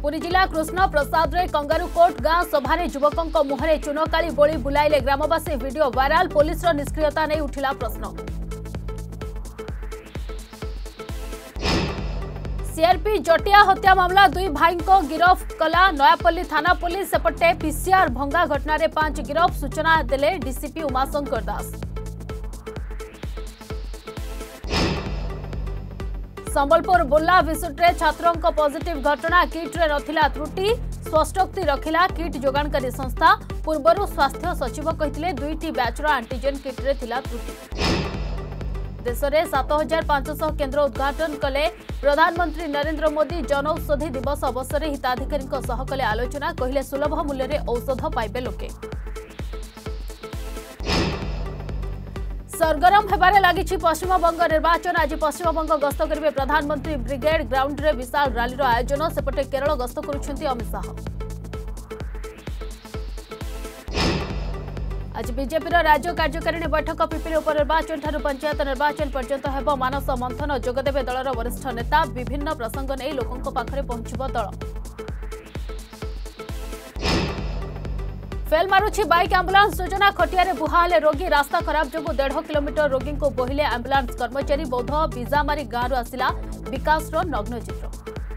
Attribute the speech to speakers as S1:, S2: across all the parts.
S1: पुरी जिला कृष्ण प्रसाद रे कंगारुकोट गां सभारे युवकों मुहरे चूनकाली गोली बुलाइले ग्रामवासी वीडियो वायरल पुलिस निष्क्रियता नहीं उठिला प्रश्न। सीआरपी जटिया हत्या मामला दुई भाई को गिरफ कला नयापल्ली थाना पुलिस सेपटे पीसीआर भंगा घटना रे 5 गिरफ सूचना देले डीसीपी उमाशंकर दास। संबलपुर बुर्ला विसुट्रे छात्रों को पॉजिटिव घटना किट्रे नथिला त्रुटि स्पष्टोक्ति रखिला किट जोगाणकारी संस्था पूर्वर स्वास्थ्य सचिव कहिथिले दुईटी बैचर एंटीजेन किट्रे थिला त्रुटि। देश में 7500 केन्द्र उद्घाटन कले प्रधानमंत्री नरेंद्र मोदी जनौषधि दिवस अवसर हिताधिकारी कले आलोचना कहले सुलभ मूल्य रे औषध पाइबे लोके। सरगरम हेबारे लागिछि पश्चिमबंग निर्वाचन आज पश्चिमबंग गस्त करिवे प्रधानमंत्री ब्रिगेड ग्राउंड रे विशाल रैली आयोजन सेपटे केरल गस्त करुछन्ति अमित शाह। आज बीजेपी राज्य कार्यकारिणी बैठक पिपिली उपनिर्वाचन ठारू पंचायत निर्वाचन पर्यंत हेब मानस मंथन जोगदेवे दलर वरिष्ठ नेता विभिन्न प्रसंग नहीं लोकों पाखरे पहुंचब दल। फेल मारुछि बाइक आंबुलांस योजना खटिया बुहाले रोगी रास्ता खराब जो 1.5 किलोमीटर रोगी को बोहिले आंबुलांस कर्मचारी बौद्ध बिजामारी गांव आसिला विकास नग्न चित्र।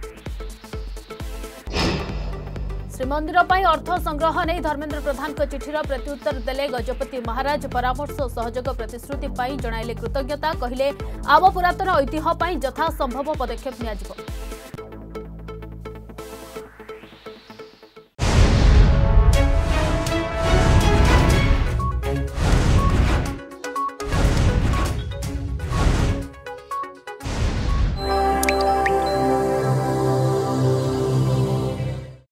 S1: श्रीमंदिर पर अर्थ संग्रह नहीं धर्मेन्द्र प्रधान चिठीर प्रत्युत्तर देले गजपति महाराज परामर्श सहयोग प्रतिश्रुति जणाइले कृतज्ञता कहले आव पुरातन ऐतिह्य यथासंभव पदक्षेप नियाजिबो।